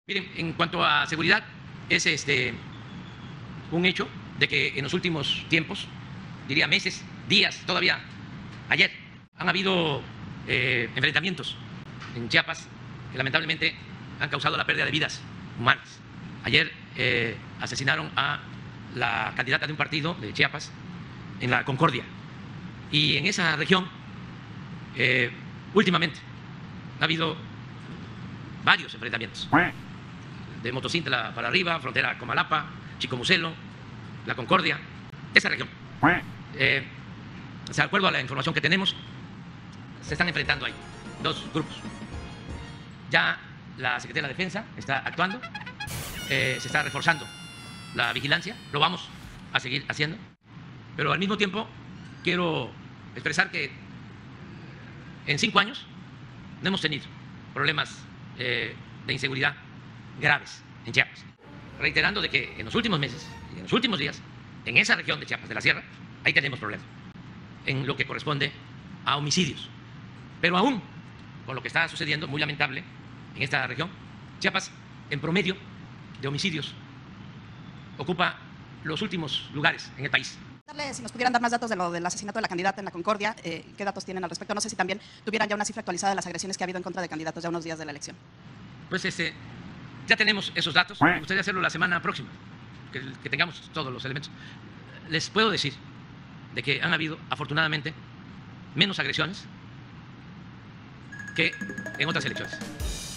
Miren, en cuanto a seguridad, es un hecho de que en los últimos tiempos, diría meses, días, todavía ayer, han habido enfrentamientos en Chiapas que lamentablemente han causado la pérdida de vidas humanas. Ayer asesinaron a la candidata de un partido de Chiapas en la Concordia. Y en esa región, últimamente, ha habido varios enfrentamientos. De Motocintla para arriba, frontera Comalapa, Chicomucelo, La Concordia, esa región. De acuerdo a la información que tenemos, se están enfrentando ahí dos grupos. Ya la Secretaría de la Defensa está actuando, se está reforzando la vigilancia, lo vamos a seguir haciendo, pero al mismo tiempo quiero expresar que en 5 años no hemos tenido problemas de inseguridad graves en Chiapas, reiterando de que en los últimos meses y en los últimos días, en esa región de Chiapas, de la Sierra, ahí tenemos problemas en lo que corresponde a homicidios. Pero aún con lo que está sucediendo, muy lamentable, en esta región, Chiapas, en promedio de homicidios, ocupa los últimos lugares en el país. Si nos pudieran dar más datos de lo del asesinato de la candidata en la Concordia, ¿qué datos tienen al respecto? No sé si también tuvieran ya una cifra actualizada de las agresiones que ha habido en contra de candidatos ya unos días de la elección. Pues ya tenemos esos datos. Me gustaría hacerlo la semana próxima, que tengamos todos los elementos. Les puedo decir de que han habido, afortunadamente, menos agresiones que en otras elecciones.